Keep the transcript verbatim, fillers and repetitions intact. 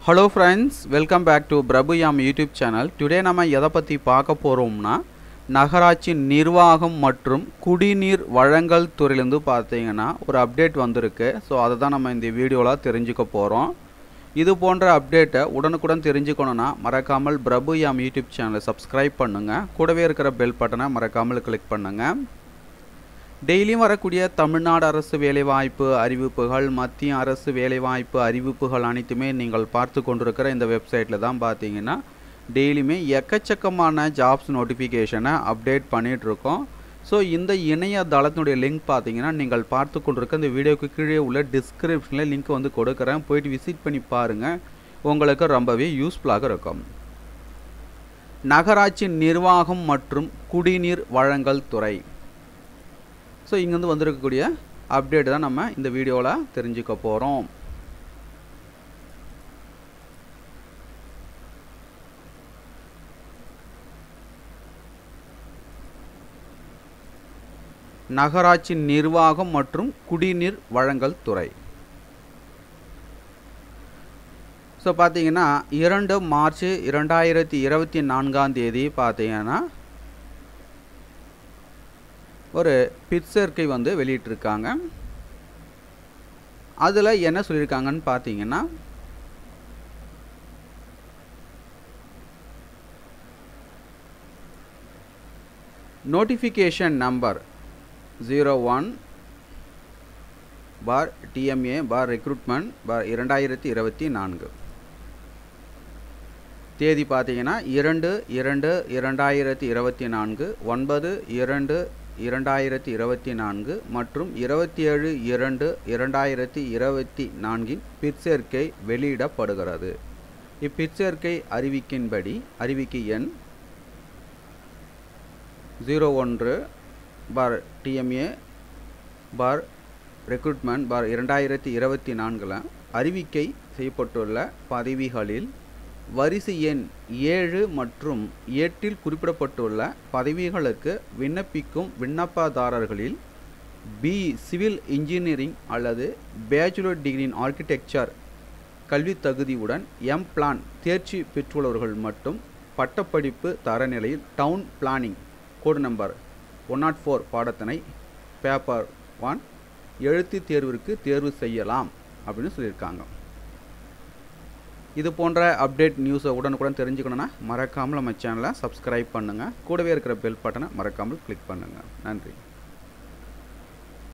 Hello friends, welcome back to Prabhuyam YouTube channel. Today நம்ம எதை பத்தி பார்க்க போறோம்னா நகராட்சி நிர்வாகம் மற்றும் குடிநீர் வழங்கல் துறையிலிருந்து பார்த்தீங்கன்னா ஒரு அப்டேட் வந்திருக்கு. ஸோ அதை தான் நம்ம இந்த வீடியோவில் தெரிஞ்சுக்க போகிறோம். இது போன்ற அப்டேட்டை உடனுக்குடன் தெரிஞ்சுக்கணுன்னா மறக்காமல் பிரபுயாம் யூடியூப் சேனலை சப்ஸ்கிரைப் பண்ணுங்கள். கூடவே இருக்கிற பெல் பட்டனை மறக்காமல் கிளிக் பண்ணுங்கள். டெய்லியும் வரக்கூடிய தமிழ்நாடு அரசு வேலைவாய்ப்பு அறிவிப்புகள், மத்திய அரசு வேலைவாய்ப்பு அறிவிப்புகள் அனைத்துமே நீங்கள் பார்த்து கொண்டிருக்கிற இந்த வெப்சைட்டில் தான் பார்த்தீங்கன்னா டெய்லியுமே எக்கச்சக்கமான ஜாப்ஸ் நோட்டிஃபிகேஷனை அப்டேட் பண்ணிகிட்ருக்கோம். ஸோ இந்த இணையதளத்தினுடைய லிங்க் பார்த்தீங்கன்னா நீங்கள் பார்த்து கொண்டிருக்க இந்த வீடியோக்கு கீழே உள்ள டிஸ்கிரிப்ஷனில் லிங்க் வந்து கொடுக்குறேன். போயிட்டு விசிட் பண்ணி பாருங்கள், உங்களுக்கு ரொம்பவே யூஸ்ஃபுல்லாக இருக்கும். நகராட்சி நிர்வாகம் மற்றும் குடிநீர் வழங்கல் துறை. ஸோ இங்கேருந்து வந்திருக்கக்கூடிய அப்டேட் தான் நம்ம இந்த வீடியோவில் தெரிஞ்சுக்க போகிறோம். நகராட்சி நிர்வாகம் மற்றும் குடிநீர் வழங்கல் துறை. ஸோ பார்த்தீங்கன்னா இரண்டு மார்ச் இரண்டாயிரத்தி இருபத்தி நான்காம் தேதி பார்த்தீங்கன்னா ஒரு பிற்சேர்க்கை வந்து வெளியிட்டிருக்காங்க. அதில் என்ன சொல்லியிருக்காங்கன்னு பார்த்தீங்கன்னா notification number zero one bar TMA bar recruitment bar இரண்டாயிரத்தி இருபத்தி நான்கு. தேதி பார்த்தீங்கன்னா இரண்டு இரண்டு இரண்டாயிரத்தி இருபத்தி நான்கு, ஒன்பது இரண்டு இரண்டாயிரத்தி இருபத்தி நான்கு மற்றும் இருபத்தி ஏழு இரண்டு இரண்டாயிரத்தி இருபத்தி நான்கின் பிற்சேர்க்கை வெளியிடப்படுகிறது. இப்பிற்சேர்க்கை அறிவிக்கின்படி அறிவிக்கை எண் ஜீரோ ஒன்று பார் டிஎம்ஏ பார் ரெக்ரூட்மெண்ட் பார் இரண்டாயிரத்தி இருபத்தி நான்கில் அறிவிக்கை செய்யப்பட்டுள்ள பதவிகளில் வரிசை எண் ஏழு மற்றும் எட்டில் குறிப்பிடப்பட்டுள்ள பதவிகளுக்கு விண்ணப்பிக்கும் விண்ணப்பதாரர்களில் பி சிவில் இன்ஜினியரிங் அல்லது பேச்சுலர் டிகிரி இன் ஆர்கிடெக்சர் கல்வி தகுதியுடன் எம் பிளான் தேர்ச்சி பெற்றுள்ளவர்கள் மட்டும் பட்டப்படிப்பு தரநிலையில் town planning code number one nought four பாடத்தினை பேப்பர் ஒன் எழுத்து தேர்விற்கு தேர்வு செய்யலாம் அப்படின்னு சொல்லியிருக்காங்க. இது போன்ற அப்டேட் நியூஸை உடனுக்குடன் தெரிஞ்சுக்கணுன்னா மறக்காமல் நம்ம சேனலை சப்ஸ்கிரைப் பண்ணுங்கள். கூடவே இருக்கிற பெல் பட்டனை மறக்காமல் கிளிக் பண்ணுங்கள். நன்றி.